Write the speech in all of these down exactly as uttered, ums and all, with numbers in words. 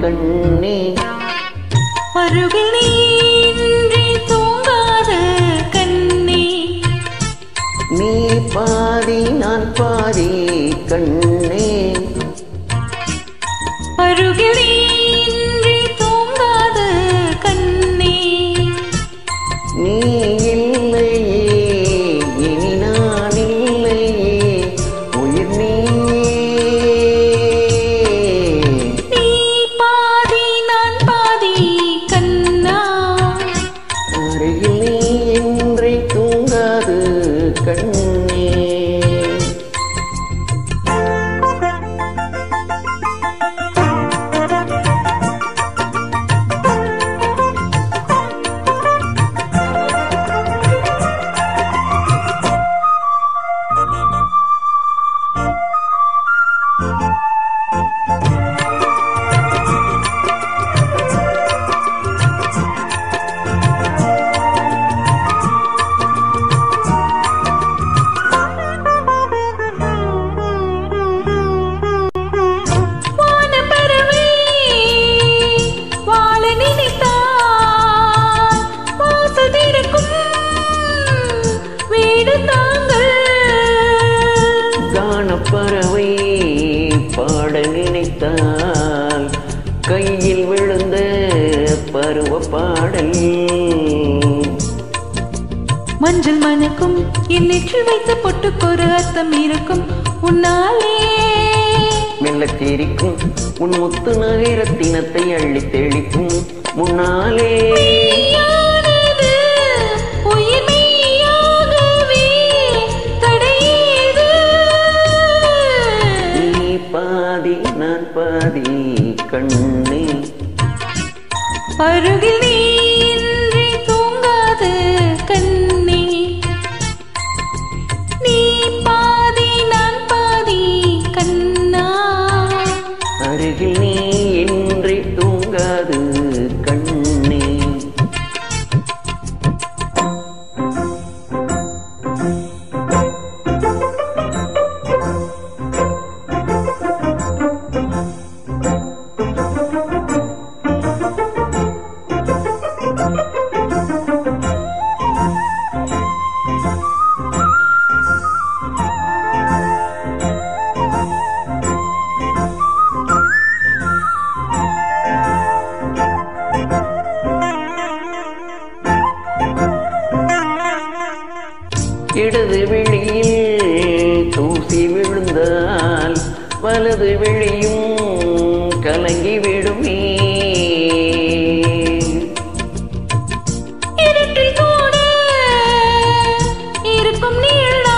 கண்ணே அருகில் நீன்றி தூங்காத கண்ணே நீ பாதி நான் பாதி கண்ணே அருகில் நீன்றி தூங்காத கண்ணே நீ இல்லையே இனி நான் இல்லையே உயிர் நீயே நீ பாதி நான் பாதி கண்ணா அருகில் நீ இன்றி தூங்காது கண்ணே பறவை பாட நினைத்தால் கையில் விழுந்த பருவ பாடல் மஞ்சள் மணக்கும் என் நெற்றில் வைத்த பொட்டுக்கொரு அர்த்தம் இருக்கும் உன்னாலே மெல்லச் சிரிக்கும் உன் முத்து நகரத்தினத்தை அள்ளி தெளிக்கும் முன்னாலே பாதி நான் பாதி கண்ணே அருகில் நீன்றி தூங்காத கண்ணே நீ பாதி நான் பாதி கண்ணா அருகில் நீ இன்றி தூங்காது கண்ணே இடது விழியில் தூசி விழுந்தால் வலது விழியும் கலங்கி விடுமே இருட்டில் கூட இருக்கும் நீளா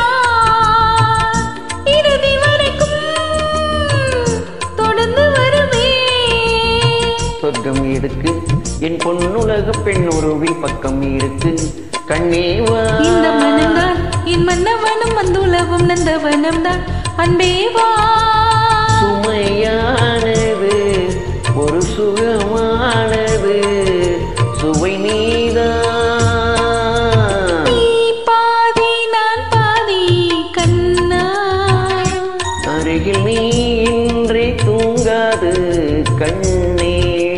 இறுதி வரைக்கும் தொடர்ந்து வருமே சொர்க்கம் இருக்கு என் பொன்னுலக பெண் உருவில் பக்கம் இருக்கு கண்ணேவா இந்த மனம்தான் என் மன்னவனும் வந்துலவும் நந்தவனம் தான் அன்பேவா சுமையானது ஒரு சுகமானது சுவை நீதான் நீ பாதி நான் பாதி கண்ணா அருகில் நீ இன்றி தூங்காது கண்ணே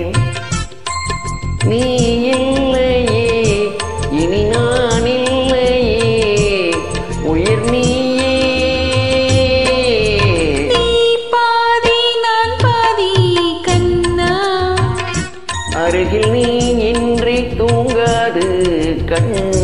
நீ இல்லையே இனி நான் இல்லையே உயிர் நீயே நீ பாதி நான் பாதி கண்ணா அருகில் நீ இன்றி தூங்காது கண்ணே